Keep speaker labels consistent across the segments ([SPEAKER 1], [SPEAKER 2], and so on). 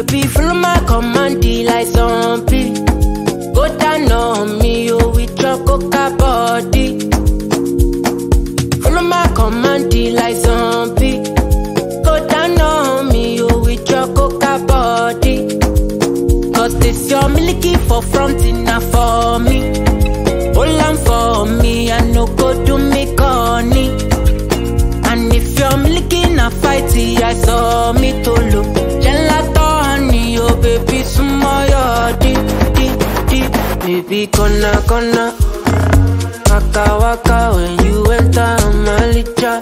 [SPEAKER 1] Baby, follow my command, like zombie. Go down on me, oh, with your coca body. Follow my command, like zombie. Go down on me, oh, with your coca body. Cause this your miliki for front enough for me. Hold on for me, I no go do me koni. And if you're miliki na fighty, I saw me to look. Gelatoni, oh baby, sumo yo di. Baby, kona. Waka when you enter omalicha.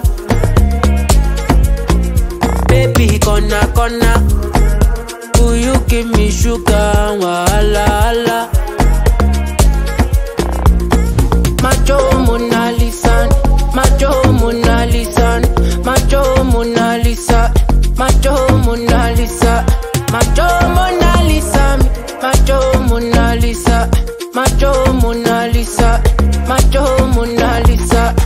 [SPEAKER 1] Baby, kona. Will you give me sugar, wahala? Macho Monalisa, macho Monalisa, macho Monalisa, macho Monalisa, macho Monalisa, macho Monalisa, macho Monalisa, macho Monalisa.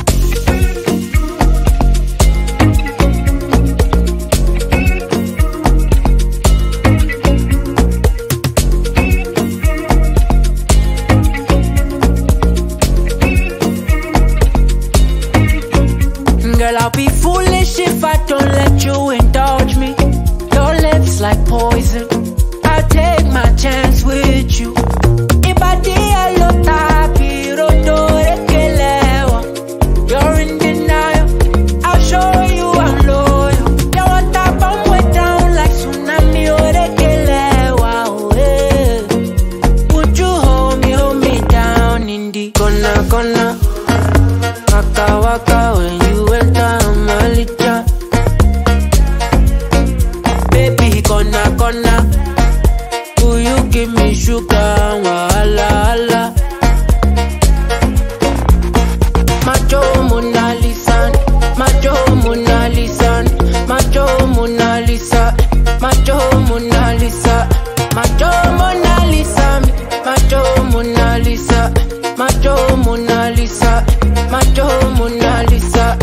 [SPEAKER 1] Girl, I'll be foolish if I don't let you indulge me. Your lips like poison, I'll take my chance with you. Ibadi, rodo, orekelewa. You're in denial, I'll show you I'm loyal. You want that bomb way down like tsunami, orekelewa, oh yeah. Would you hold me down in the kona? Waka when you enter omalicha. Baby, kona. Will you give me sugar, wahala? Macho Monalisa, macho Monalisa, macho Monalisa, macho Monalisa, macho Monalisa, macho Monalisa, macho Monalisa, macho Monalisa.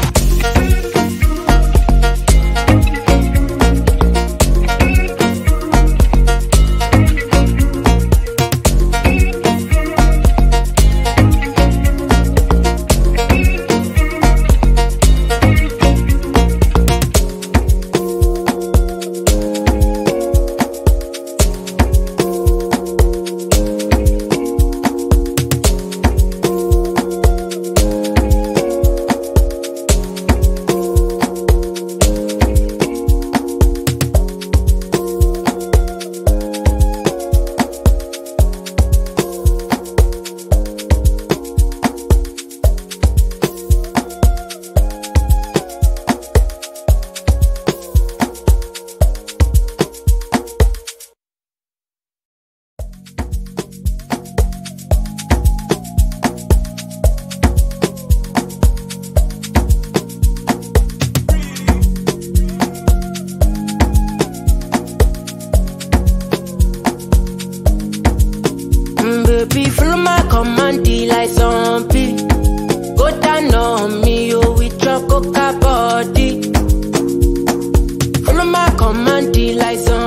[SPEAKER 1] Baby, follow my command, like zombie. Go down on me, oh, with your coca body. Follow my command, like zombie.